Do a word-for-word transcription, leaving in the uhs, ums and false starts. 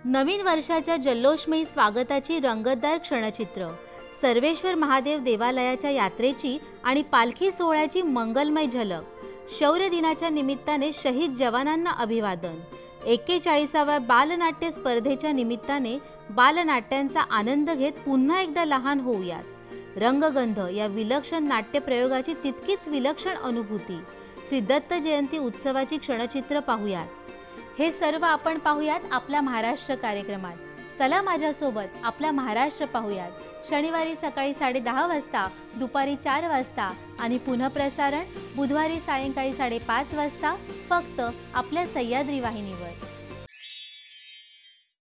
नवीन वर्षाच्या जल्लोषमयी स्वागताची रंगतदार क्षणचित्र, सर्वेश्वर महादेव देवालयाच्या यात्रेची आणि पालखी सोहळ्याची मंगलमय झलक, शौर्य दिनाच्या निमित्ताने शहीद जवानांना अभिवादन, एक्केचाळीसाव्या बालनाट्य स्पर्धेच्या निमित्ताने बालनाट्यांचा आनंद घेत पुन्हा एकदा लहान होऊयात. रंगगंध या विलक्षण नाट्यप्रयोगाची तितकीच विलक्षण अनुभूती. श्री दत्त जयंती उत्सवाची क्षणचित्र पाहूयात. हे सर्व आपण पाहूयात आपल्या महाराष्ट्र कार्यक्रमात. चला माझ्यासोबत आपला महाराष्ट्र पाहूयात. शनिवारी सकाळी साडे दहा वाजता, दुपारी चार वाजता आणि पुनःप्रसारण बुधवारी सायंकाळी साडेपाच वाजता फक्त आपल्या सह्याद्री वाहिनीवर.